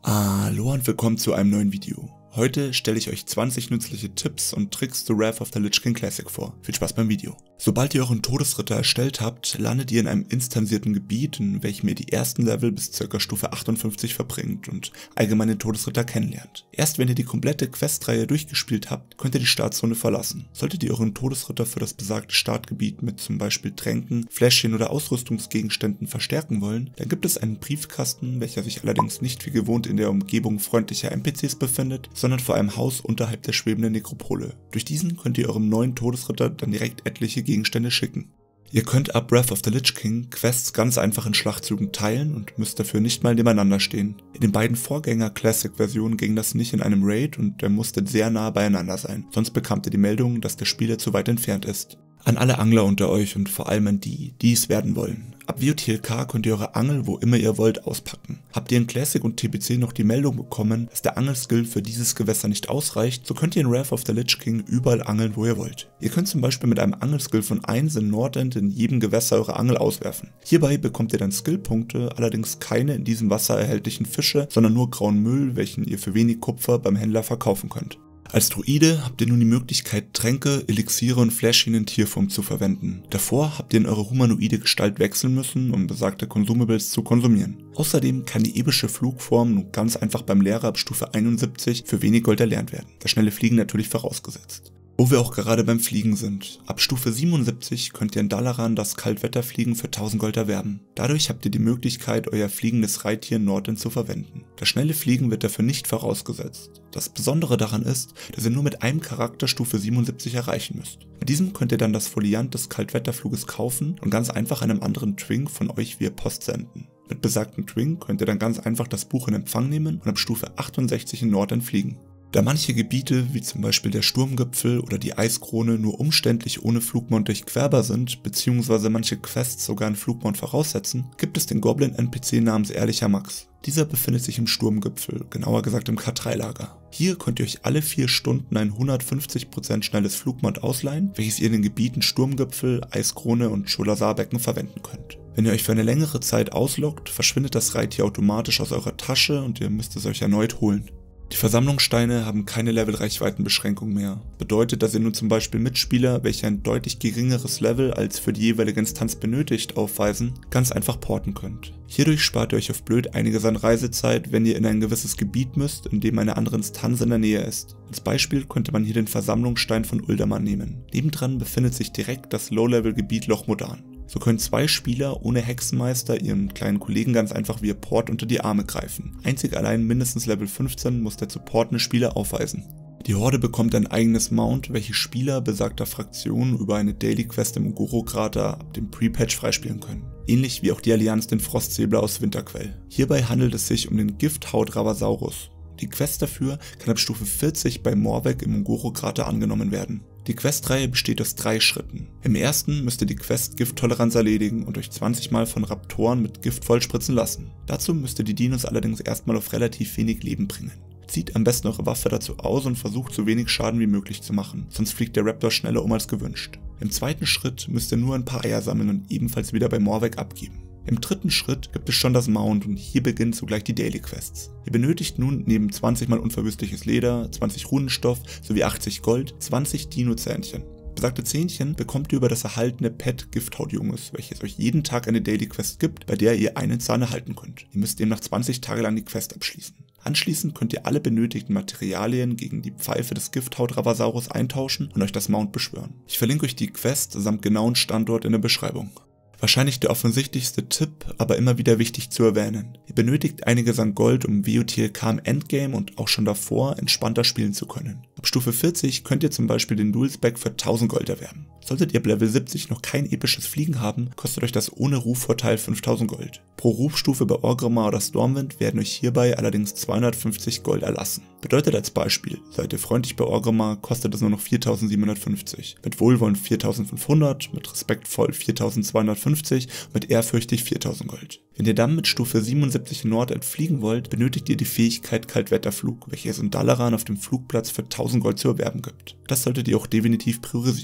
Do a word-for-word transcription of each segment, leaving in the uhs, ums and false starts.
Hallo und willkommen zu einem neuen Video. Heute stelle ich euch zwanzig nützliche Tipps und Tricks zu Wrath of the Lich King Classic vor. Viel Spaß beim Video. Sobald ihr euren Todesritter erstellt habt, landet ihr in einem instansierten Gebiet, in welchem ihr die ersten Level bis ca. Stufe achtundfünfzig verbringt und allgemein den Todesritter kennenlernt. Erst wenn ihr die komplette Questreihe durchgespielt habt, könnt ihr die Startzone verlassen. Solltet ihr euren Todesritter für das besagte Startgebiet mit zum Beispiel Tränken, Fläschchen oder Ausrüstungsgegenständen verstärken wollen, dann gibt es einen Briefkasten, welcher sich allerdings nicht wie gewohnt in der Umgebung freundlicher N P Cs befindet, sondern vor einem Haus unterhalb der schwebenden Nekropole. Durch diesen könnt ihr eurem neuen Todesritter dann direkt etliche Gegenstände schicken. Ihr könnt ab Wrath of the Lich King Quests ganz einfach in Schlachtzügen teilen und müsst dafür nicht mal nebeneinander stehen. In den beiden Vorgänger-Classic-Versionen ging das nicht in einem Raid und ihr musstet sehr nah beieinander sein, sonst bekamt ihr die Meldung, dass der Spieler zu weit entfernt ist. An alle Angler unter euch und vor allem an die, die es werden wollen. Ab W O T L K könnt ihr eure Angel wo immer ihr wollt auspacken. Habt ihr in Classic und T B C noch die Meldung bekommen, dass der Angelskill für dieses Gewässer nicht ausreicht, so könnt ihr in Wrath of the Lich King überall angeln, wo ihr wollt. Ihr könnt zum Beispiel mit einem Angelskill von eins in Nordend in jedem Gewässer eure Angel auswerfen. Hierbei bekommt ihr dann Skillpunkte, allerdings keine in diesem Wasser erhältlichen Fische, sondern nur grauen Müll, welchen ihr für wenig Kupfer beim Händler verkaufen könnt. Als Druide habt ihr nun die Möglichkeit, Tränke, Elixiere und Fläschchen in Tierform zu verwenden. Davor habt ihr in eure humanoide Gestalt wechseln müssen, um besagte Consumables zu konsumieren. Außerdem kann die epische Flugform nun ganz einfach beim Lehrer ab Stufe einundsiebzig für wenig Gold erlernt werden. Das schnelle Fliegen natürlich vorausgesetzt. Wo wir auch gerade beim Fliegen sind. Ab Stufe siebenundsiebzig könnt ihr in Dalaran das Kaltwetterfliegen für tausend Gold erwerben. Dadurch habt ihr die Möglichkeit, euer fliegendes Reittier Nordend zu verwenden. Das schnelle Fliegen wird dafür nicht vorausgesetzt. Das Besondere daran ist, dass ihr nur mit einem Charakter Stufe siebenundsiebzig erreichen müsst. Mit diesem könnt ihr dann das Foliant des Kaltwetterfluges kaufen und ganz einfach einem anderen Twink von euch via Post senden. Mit besagtem Twink könnt ihr dann ganz einfach das Buch in Empfang nehmen und ab Stufe achtundsechzig in Nordend fliegen. Da manche Gebiete, wie zum Beispiel der Sturmgipfel oder die Eiskrone, nur umständlich ohne Flugmount durchquerbar sind, beziehungsweise manche Quests sogar einen Flugmount voraussetzen, gibt es den Goblin-N P C namens Ehrlicher Max. Dieser befindet sich im Sturmgipfel, genauer gesagt im K drei Lager. Hier könnt ihr euch alle vier Stunden ein hundertfünfzig Prozent schnelles Flugmount ausleihen, welches ihr in den Gebieten Sturmgipfel, Eiskrone und Scholazar-Becken verwenden könnt. Wenn ihr euch für eine längere Zeit ausloggt, verschwindet das Reittier automatisch aus eurer Tasche und ihr müsst es euch erneut holen. Die Versammlungssteine haben keine Levelreichweitenbeschränkung mehr. Bedeutet, dass ihr nun zum Beispiel Mitspieler, welche ein deutlich geringeres Level als für die jeweilige Instanz benötigt aufweisen, ganz einfach porten könnt. Hierdurch spart ihr euch auf blöd einiges an Reisezeit, wenn ihr in ein gewisses Gebiet müsst, in dem eine andere Instanz in der Nähe ist. Als Beispiel könnte man hier den Versammlungsstein von Uldaman nehmen. Nebendran befindet sich direkt das Low-Level-Gebiet Loch Modan. So können zwei Spieler ohne Hexenmeister ihren kleinen Kollegen ganz einfach via Port unter die Arme greifen. Einzig allein mindestens Level fünfzehn muss der zu portende Spieler aufweisen. Die Horde bekommt ein eigenes Mount, welches Spieler besagter Fraktion über eine Daily Quest im Ungoro-Krater ab dem Pre-Patch freispielen können. Ähnlich wie auch die Allianz den Frostsäbler aus Winterquell. Hierbei handelt es sich um den Gifthaut-Ravasaurus. Die Quest dafür kann ab Stufe vierzig bei Morvek im Ungoro-Krater angenommen werden. Die Questreihe besteht aus drei Schritten. Im ersten müsst ihr die Quest Gifttoleranz erledigen und euch zwanzig Mal von Raptoren mit Gift vollspritzen lassen. Dazu müsst ihr die Dinos allerdings erstmal auf relativ wenig Leben bringen. Zieht am besten eure Waffe dazu aus und versucht so wenig Schaden wie möglich zu machen, sonst fliegt der Raptor schneller um als gewünscht. Im zweiten Schritt müsst ihr nur ein paar Eier sammeln und ebenfalls wieder bei Morvek abgeben. Im dritten Schritt gibt es schon das Mount und hier beginnen zugleich die Daily Quests. Ihr benötigt nun neben zwanzig mal unverwüstliches Leder, zwanzig Runenstoff sowie achtzig Gold, zwanzig Dino-Zähnchen. Besagte Zähnchen bekommt ihr über das erhaltene Pet Gifthautjunges, welches euch jeden Tag eine Daily Quest gibt, bei der ihr einen Zahn erhalten könnt. Ihr müsst demnach zwanzig Tage lang die Quest abschließen. Anschließend könnt ihr alle benötigten Materialien gegen die Pfeife des Gifthaut-Ravasaurus eintauschen und euch das Mount beschwören. Ich verlinke euch die Quest samt genauen Standort in der Beschreibung. Wahrscheinlich der offensichtlichste Tipp, aber immer wieder wichtig zu erwähnen. Ihr benötigt einiges an Gold, um W O T L K im Endgame und auch schon davor entspannter spielen zu können. Ab Stufe vierzig könnt ihr zum Beispiel den Dual-Spec für tausend Gold erwerben. Solltet ihr ab Level siebzig noch kein episches Fliegen haben, kostet euch das ohne Rufvorteil fünftausend Gold. Pro Rufstufe bei Orgrimmar oder Stormwind werden euch hierbei allerdings zweihundertfünfzig Gold erlassen. Bedeutet als Beispiel, seid ihr freundlich bei Orgrimmar, kostet es nur noch viertausendsiebenhundertfünfzig. Mit Wohlwollen viertausendfünfhundert, mit respektvoll viertausendzweihundertfünfzig und mit ehrfürchtig viertausend Gold. Wenn ihr dann mit Stufe siebenundsiebzig in Nordend fliegen wollt, benötigt ihr die Fähigkeit Kaltwetterflug, welche es in Dalaran auf dem Flugplatz für tausend Gold zu erwerben gibt. Das solltet ihr auch definitiv priorisieren.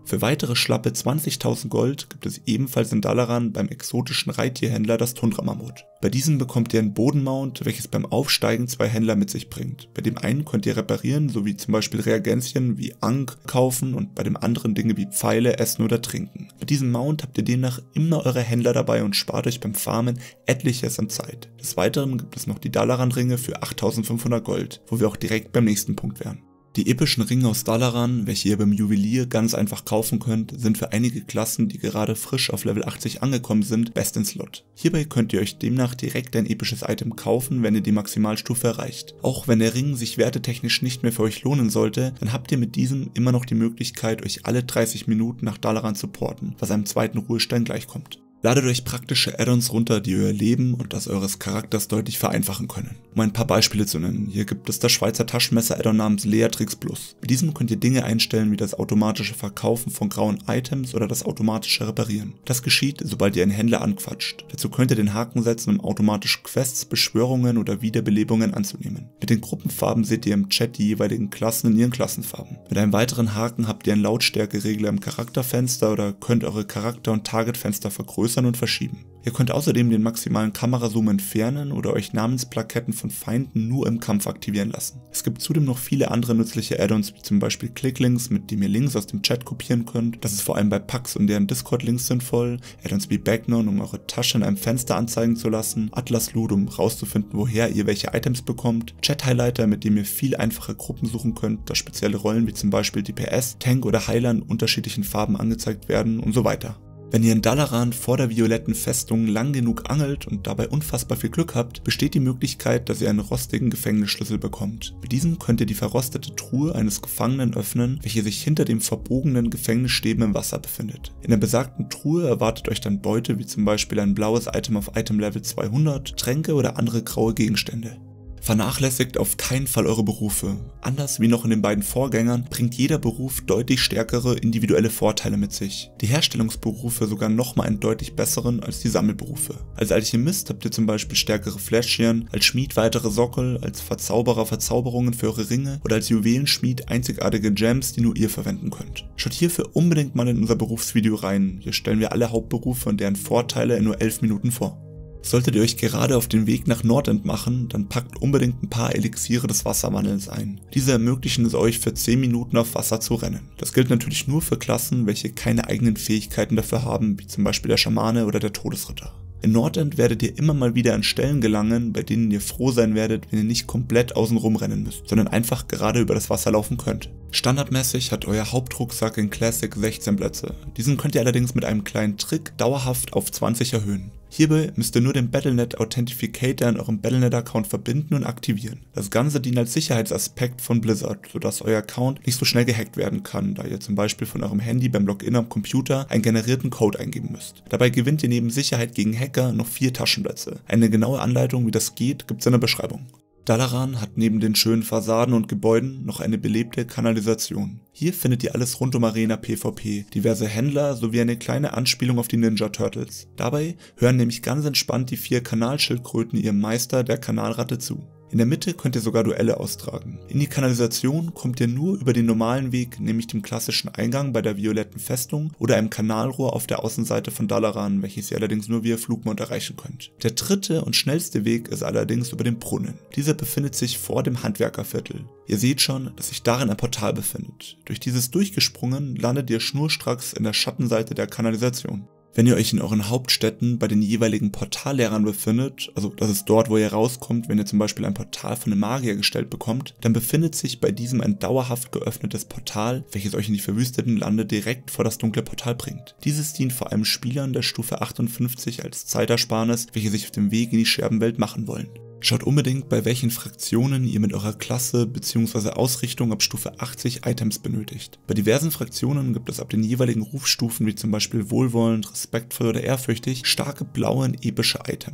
Für weitere schlappe zwanzigtausend Gold gibt es ebenfalls in Dalaran beim exotischen Reittierhändler das Tundra-Mammut. Bei diesem bekommt ihr ein Bodenmount, welches beim Aufsteigen zwei Händler mit sich bringt. Bei dem einen könnt ihr reparieren, sowie zum Beispiel Reagenzien wie Ankh kaufen und bei dem anderen Dinge wie Pfeile, Essen oder Trinken. Mit diesem Mount habt ihr demnach immer eure Händler dabei und spart euch beim Farmen etliches an Zeit. Des Weiteren gibt es noch die Dalaran-Ringe für achttausendfünfhundert Gold, wo wir auch direkt beim nächsten Punkt wären. Die epischen Ringe aus Dalaran, welche ihr beim Juwelier ganz einfach kaufen könnt, sind für einige Klassen, die gerade frisch auf Level achtzig angekommen sind, best in Slot. Hierbei könnt ihr euch demnach direkt ein episches Item kaufen, wenn ihr die Maximalstufe erreicht. Auch wenn der Ring sich wertetechnisch nicht mehr für euch lohnen sollte, dann habt ihr mit diesem immer noch die Möglichkeit, euch alle dreißig Minuten nach Dalaran zu porten, was einem zweiten Ruhestein gleichkommt. Ladet euch praktische Add-ons runter, die euer Leben und das eures Charakters deutlich vereinfachen können. Um ein paar Beispiele zu nennen, hier gibt es das Schweizer Taschenmesser-Add-on namens Leatrix Plus. Mit diesem könnt ihr Dinge einstellen wie das automatische Verkaufen von grauen Items oder das automatische Reparieren. Das geschieht, sobald ihr einen Händler anquatscht. Dazu könnt ihr den Haken setzen, um automatisch Quests, Beschwörungen oder Wiederbelebungen anzunehmen. Mit den Gruppenfarben seht ihr im Chat die jeweiligen Klassen in ihren Klassenfarben. Mit einem weiteren Haken habt ihr einen Lautstärkeregler im Charakterfenster oder könnt eure Charakter- und Targetfenster vergrößern und verschieben. Ihr könnt außerdem den maximalen Kamerazoom entfernen oder euch Namensplaketten von Feinden nur im Kampf aktivieren lassen. Es gibt zudem noch viele andere nützliche Add-ons, wie zum Beispiel Clicklinks, mit dem ihr Links aus dem Chat kopieren könnt. Das ist vor allem bei Packs und deren Discord-Links sinnvoll. Add-ons wie Backnon, um eure Tasche in einem Fenster anzeigen zu lassen. Atlas Loot, um rauszufinden, woher ihr welche Items bekommt. Chat-Highlighter, mit dem ihr viel einfache Gruppen suchen könnt, da spezielle Rollen wie zum Beispiel D P S, Tank oder Heiler in unterschiedlichen Farben angezeigt werden und so weiter. Wenn ihr in Dalaran vor der violetten Festung lang genug angelt und dabei unfassbar viel Glück habt, besteht die Möglichkeit, dass ihr einen rostigen Gefängnisschlüssel bekommt. Mit diesem könnt ihr die verrostete Truhe eines Gefangenen öffnen, welche sich hinter dem verbogenen Gefängnisstäben im Wasser befindet. In der besagten Truhe erwartet euch dann Beute wie zum Beispiel ein blaues Item auf Item Level zweihundert, Tränke oder andere graue Gegenstände. Vernachlässigt auf keinen Fall eure Berufe. Anders wie noch in den beiden Vorgängern bringt jeder Beruf deutlich stärkere individuelle Vorteile mit sich. Die Herstellungsberufe sogar nochmal einen deutlich besseren als die Sammelberufe. Als Alchemist habt ihr zum Beispiel stärkere Fläschchen, als Schmied weitere Sockel, als Verzauberer Verzauberungen für eure Ringe oder als Juwelenschmied einzigartige Gems, die nur ihr verwenden könnt. Schaut hierfür unbedingt mal in unser Berufsvideo rein. Hier stellen wir alle Hauptberufe und deren Vorteile in nur elf Minuten vor. Solltet ihr euch gerade auf den Weg nach Nordend machen, dann packt unbedingt ein paar Elixiere des Wasserwandels ein. Diese ermöglichen es euch für zehn Minuten auf Wasser zu rennen. Das gilt natürlich nur für Klassen, welche keine eigenen Fähigkeiten dafür haben, wie zum Beispiel der Schamane oder der Todesritter. In Nordend werdet ihr immer mal wieder an Stellen gelangen, bei denen ihr froh sein werdet, wenn ihr nicht komplett außen rumrennen müsst, sondern einfach gerade über das Wasser laufen könnt. Standardmäßig hat euer Hauptrucksack in Classic sechzehn Plätze. Diesen könnt ihr allerdings mit einem kleinen Trick dauerhaft auf zwanzig erhöhen. Hierbei müsst ihr nur den Battle Punkt net Authentificator in eurem Battle Punkt net Account verbinden und aktivieren. Das Ganze dient als Sicherheitsaspekt von Blizzard, sodass euer Account nicht so schnell gehackt werden kann, da ihr zum Beispiel von eurem Handy beim Login am Computer einen generierten Code eingeben müsst. Dabei gewinnt ihr neben Sicherheit gegen Hacker noch vier Taschenplätze. Eine genaue Anleitung, wie das geht, gibt es in der Beschreibung. Dalaran hat neben den schönen Fassaden und Gebäuden noch eine belebte Kanalisation. Hier findet ihr alles rund um Arena PvP, diverse Händler sowie eine kleine Anspielung auf die Ninja Turtles. Dabei hören nämlich ganz entspannt die vier Kanalschildkröten ihrem Meister, der Kanalratte, zu. In der Mitte könnt ihr sogar Duelle austragen. In die Kanalisation kommt ihr nur über den normalen Weg, nämlich dem klassischen Eingang bei der violetten Festung oder einem Kanalrohr auf der Außenseite von Dalaran, welches ihr allerdings nur via Flugmond erreichen könnt. Der dritte und schnellste Weg ist allerdings über den Brunnen. Dieser befindet sich vor dem Handwerkerviertel. Ihr seht schon, dass sich darin ein Portal befindet. Durch dieses durchgesprungen landet ihr schnurstracks in der Schattenseite der Kanalisation. Wenn ihr euch in euren Hauptstädten bei den jeweiligen Portallehrern befindet, also das ist dort, wo ihr rauskommt, wenn ihr zum Beispiel ein Portal von einem Magier gestellt bekommt, dann befindet sich bei diesem ein dauerhaft geöffnetes Portal, welches euch in die verwüsteten Lande direkt vor das dunkle Portal bringt. Dieses dient vor allem Spielern der Stufe achtundfünfzig als Zeitersparnis, welche sich auf dem Weg in die Scherbenwelt machen wollen. Schaut unbedingt, bei welchen Fraktionen ihr mit eurer Klasse bzw. Ausrichtung ab Stufe achtzig Items benötigt. Bei diversen Fraktionen gibt es ab den jeweiligen Rufstufen wie zum Beispiel wohlwollend, respektvoll oder ehrfürchtig starke blaue und epische Items.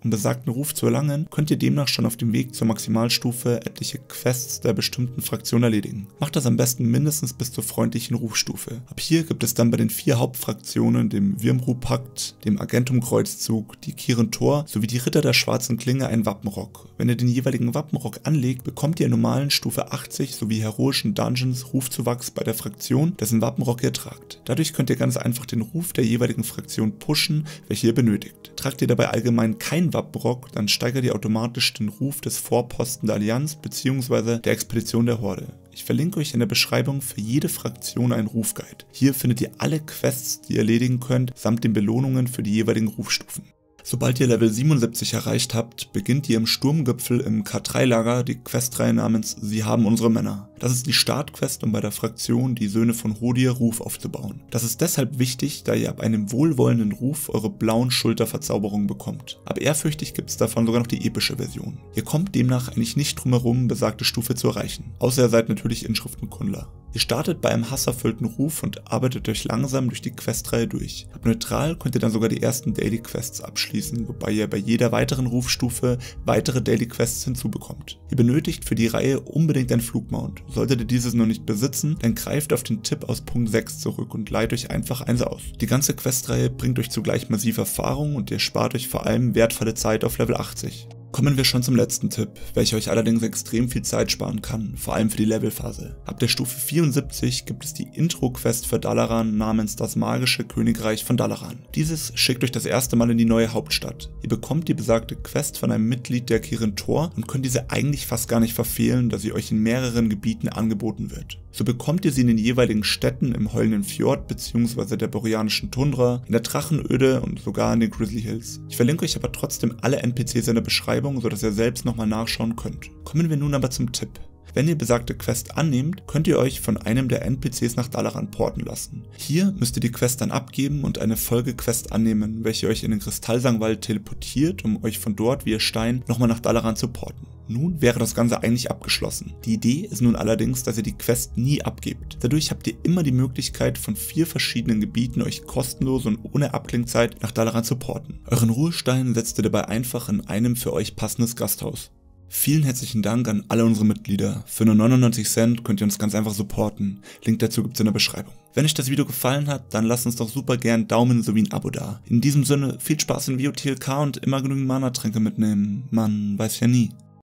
Um besagten Ruf zu erlangen, könnt ihr demnach schon auf dem Weg zur Maximalstufe etliche Quests der bestimmten Fraktion erledigen. Macht das am besten mindestens bis zur freundlichen Rufstufe. Ab hier gibt es dann bei den vier Hauptfraktionen, dem Wyrmrupakt, dem Argentum-Kreuzzug, die Kirin Tor sowie die Ritter der Schwarzen Klinge einen Wappenrock. Wenn ihr den jeweiligen Wappenrock anlegt, bekommt ihr in normalen Stufe achtzig sowie heroischen Dungeons Rufzuwachs bei der Fraktion, dessen Wappenrock ihr tragt. Dadurch könnt ihr ganz einfach den Ruf der jeweiligen Fraktion pushen, welche ihr benötigt. Tragt ihr dabei allgemein keinen Wappenrock, dann steigert ihr automatisch den Ruf des Vorposten der Allianz bzw. der Expedition der Horde. Ich verlinke euch in der Beschreibung für jede Fraktion einen Rufguide. Hier findet ihr alle Quests, die ihr erledigen könnt, samt den Belohnungen für die jeweiligen Rufstufen. Sobald ihr Level siebenundsiebzig erreicht habt, beginnt ihr im Sturmgipfel im K drei Lager die Questreihe namens Sie haben unsere Männer. Das ist die Startquest, um bei der Fraktion die Söhne von Hodir Ruf aufzubauen. Das ist deshalb wichtig, da ihr ab einem wohlwollenden Ruf eure blauen Schulterverzauberungen bekommt. Ab ehrfürchtig gibt es davon sogar noch die epische Version. Ihr kommt demnach eigentlich nicht drum herum, besagte Stufe zu erreichen. Außer ihr seid natürlich Inschriftenkundler. Ihr startet bei einem hasserfüllten Ruf und arbeitet euch langsam durch die Questreihe durch. Ab neutral könnt ihr dann sogar die ersten Daily Quests abschließen, wobei ihr bei jeder weiteren Rufstufe weitere Daily Quests hinzubekommt. Ihr benötigt für die Reihe unbedingt ein Flugmount. Solltet ihr dieses noch nicht besitzen, dann greift auf den Tipp aus Punkt sechs zurück und leiht euch einfach eins aus. Die ganze Questreihe bringt euch zugleich massiv Erfahrung und ihr spart euch vor allem wertvolle Zeit auf Level achtzig. Kommen wir schon zum letzten Tipp, welcher euch allerdings extrem viel Zeit sparen kann, vor allem für die Levelphase. Ab der Stufe vierundsiebzig gibt es die Intro-Quest für Dalaran namens das magische Königreich von Dalaran. Dieses schickt euch das erste Mal in die neue Hauptstadt. Ihr bekommt die besagte Quest von einem Mitglied der Kirin Tor und könnt diese eigentlich fast gar nicht verfehlen, da sie euch in mehreren Gebieten angeboten wird. So bekommt ihr sie in den jeweiligen Städten im Heulenden Fjord bzw. der boreanischen Tundra, in der Drachenöde und sogar in den Grizzly Hills. Ich verlinke euch aber trotzdem alle N P Cs in der Beschreibung, sodass ihr selbst nochmal nachschauen könnt. Kommen wir nun aber zum Tipp. Wenn ihr besagte Quest annehmt, könnt ihr euch von einem der N P Cs nach Dalaran porten lassen. Hier müsst ihr die Quest dann abgeben und eine Folgequest annehmen, welche euch in den Kristallsangwald teleportiert, um euch von dort via Stein nochmal nach Dalaran zu porten. Nun wäre das Ganze eigentlich abgeschlossen. Die Idee ist nun allerdings, dass ihr die Quest nie abgebt. Dadurch habt ihr immer die Möglichkeit, von vier verschiedenen Gebieten euch kostenlos und ohne Abklingzeit nach Dalaran zu porten. Euren Ruhestein setzt ihr dabei einfach in einem für euch passendes Gasthaus. Vielen herzlichen Dank an alle unsere Mitglieder. Für nur neunundneunzig Cent könnt ihr uns ganz einfach supporten. Link dazu gibt's in der Beschreibung. Wenn euch das Video gefallen hat, dann lasst uns doch super gern Daumen sowie ein Abo da. In diesem Sinne, viel Spaß in W O T L K und immer genügend Mana-Tränke mitnehmen. Man weiß ja nie.